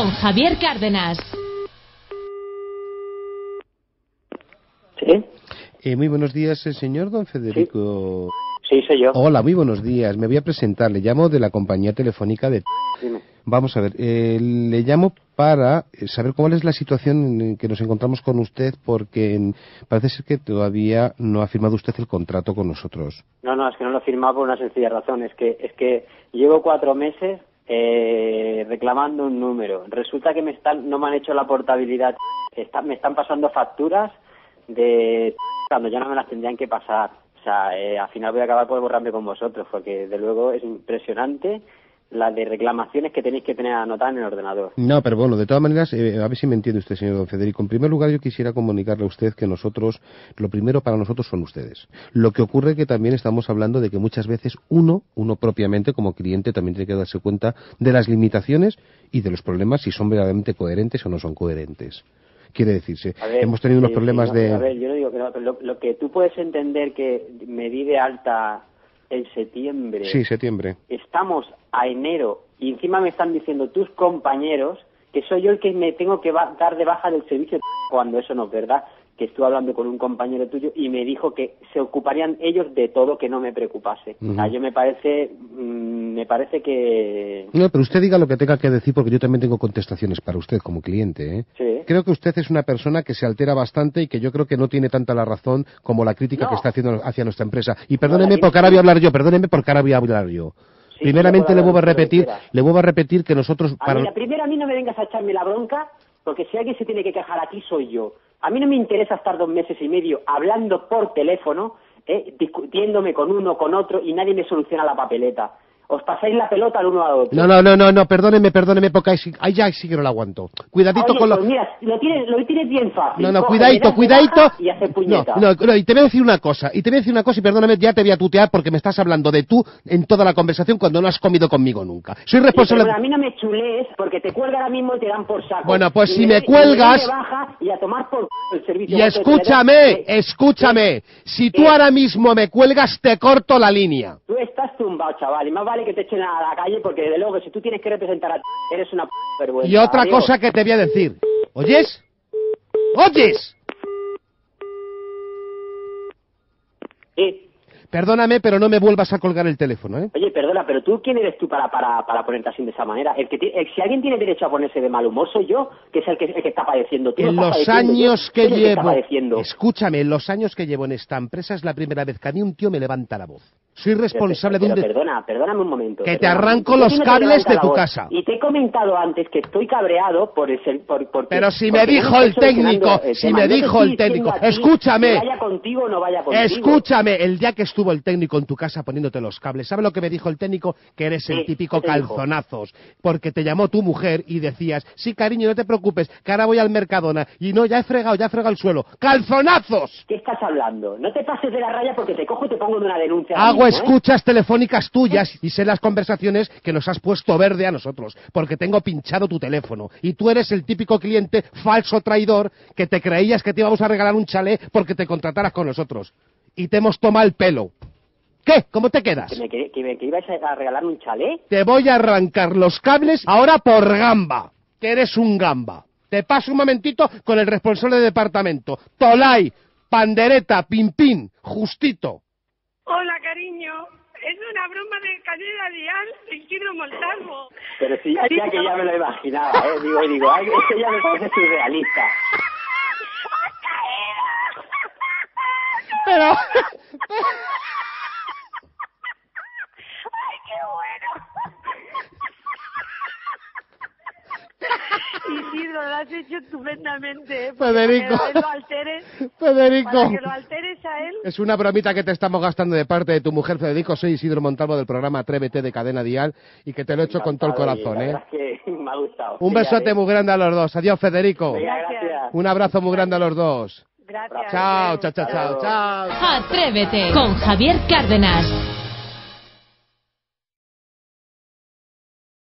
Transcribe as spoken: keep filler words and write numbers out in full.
con Javier Cárdenas. ¿Sí? Eh, muy buenos días, el señor don Federico. Sí, soy yo. Hola, muy buenos días. Me voy a presentar. Le llamo de la compañía telefónica de... Dime. Vamos a ver, eh, le llamo para saber cuál es la situación en que nos encontramos con usted, porque parece ser que todavía no ha firmado usted el contrato con nosotros. No, no, es que no lo he firmado por una sencilla razón. Es que es que llevo cuatro meses eh, reclamando un número. Resulta que me están no me han hecho la portabilidad. Está, me están pasando facturas de cuando ya no me las tendrían que pasar. O sea, eh, al final voy a acabar por borrarme con vosotros, porque de luego es impresionante la de reclamaciones que tenéis que tener anotadas en el ordenador. No, pero bueno, de todas maneras, eh, a ver si me entiende usted, señor don Federico. En primer lugar, yo quisiera comunicarle a usted que nosotros, lo primero para nosotros son ustedes. Lo que ocurre que también estamos hablando de que muchas veces uno, uno propiamente como cliente también tiene que darse cuenta de las limitaciones y de los problemas, si son verdaderamente coherentes o no son coherentes. Quiere decirse, ver, hemos tenido unos sí, problemas sí, no, de... A ver, yo no digo que no, pero lo, lo que tú puedes entender que me di de alta en septiembre. Sí, septiembre. Estamos a enero y encima me están diciendo tus compañeros que soy yo el que me tengo que va, dar de baja del servicio, cuando eso no es verdad. Que estuve hablando con un compañero tuyo y me dijo que se ocuparían ellos de todo, que no me preocupase. Uh-huh. O sea, yo me parece, mmm, me parece que... No, pero usted diga lo que tenga que decir, porque yo también tengo contestaciones para usted como cliente, ¿eh? Sí. Creo que usted es una persona que se altera bastante y que yo creo que no tiene tanta la razón como la crítica no. que está haciendo hacia nuestra empresa. Y perdóneme no, porque ahora voy a hablar yo, perdóneme porque ahora voy a hablar yo. Sí, Primeramente le vuelvo a repetir, le vuelvo a repetir que nosotros... A para... mí, la primera a mí no me vengas a echarme la bronca, porque si alguien se tiene que quejar aquí soy yo. A mí no me interesa estar dos meses y medio hablando por teléfono, eh, discutiéndome con uno, con otro, y nadie me soluciona la papeleta. Os pasáis la pelota al uno al otro. No, no, no, no, no, perdóneme, perdóneme, porque ahí, ahí ya sí que no lo aguanto. Cuidadito Oye, con lo... Pues mira, lo tienes, lo tienes bien fácil. No, no, Coge, cuidadito, cuidadito. Y hace puñeta. No, no, no, y te voy a decir una cosa, y te voy a decir una cosa, y perdóname, ya te voy a tutear porque me estás hablando de tú en toda la conversación cuando no has comido conmigo nunca. Soy responsable... Sí, pero a mí no me chulees, porque te cuelga ahora mismo y te dan por saco. Bueno, pues y si me, me cuelgas... Y, me baja y a tomar por el servicio. Y escúchame, escúchame, si tú ahora mismo me cuelgas, te corto la línea. Tú estás tumbado, chaval, y más vale que te echen a la calle, porque desde luego que si tú tienes que representar a ti, eres una p*** vergüenza. Y otra Diego. cosa que te voy a decir, ¿oyes? ¿Oyes? Sí. Perdóname, pero no me vuelvas a colgar el teléfono, ¿eh? Oye, perdona, pero tú, ¿quién eres tú para para, para ponerte así de esa manera? El que el, si alguien tiene derecho a ponerse de mal humor soy yo, que es el que, el que está padeciendo. Tú en no los estás años yo, que llevo, que escúchame, en los años que llevo en esta empresa es la primera vez que a mí un tío me levanta la voz. Soy responsable pero, pero, de un... Pero perdona, perdóname un momento. Que perdona, te arranco un los cables de tu casa. Y te he comentado antes que estoy cabreado por el... Por, por, pero si me dijo el técnico, si me dijo el técnico, escúchame. Vaya contigo o no vaya contigo. Escúchame, el día que estuvo el técnico en tu casa poniéndote los cables, ¿sabe lo que me dijo el técnico? Que eres sí, el típico calzonazos. Porque te llamó tu mujer y decías, sí, cariño, no te preocupes, que ahora voy al Mercadona. Y no, ya he fregado, ya he fregado el suelo. ¡Calzonazos! ¿Qué estás hablando? No te pases de la raya porque te cojo y te pongo de una denuncia. Hago mismo, escuchas ¿eh? telefónicas tuyas y sé las conversaciones que nos has puesto verde a nosotros, porque tengo pinchado tu teléfono. Y tú eres el típico cliente falso traidor que te creías que te íbamos a regalar un chalet porque te contrataras con nosotros. Y te hemos tomado el pelo. ¿Qué? ¿Cómo te quedas? ¿Que me, que, que me que ibas a regalar un chalet? Te voy a arrancar los cables ahora por gamba, que eres un gamba. Te paso un momentito con el responsable de departamento. Tolai, pandereta, pimpín, justito. Hola, cariño. Es una broma de cadena dial de Isidro Montalvo. Pero si ya, ya que ya me lo imaginaba, ¿eh? Digo, digo, ay, esto ya me parece surrealista. Pero... ¡Ay, qué bueno! Isidro, lo has hecho estupendamente, ¿eh? Federico, para que lo alteres, Federico, para que lo alteres a él. Es una bromita que te estamos gastando de parte de tu mujer, Federico. Soy Isidro Montalvo del programa Atrévete de Cadena Dial y que te lo he hecho con todo el corazón, ¿eh? Que me ha gustado. Un besote muy grande a los dos. Adiós, Federico. Gracias. Un abrazo muy grande a los dos. Gracias. Chao, chao, chao, chao, chao. Atrévete con Javier Cárdenas.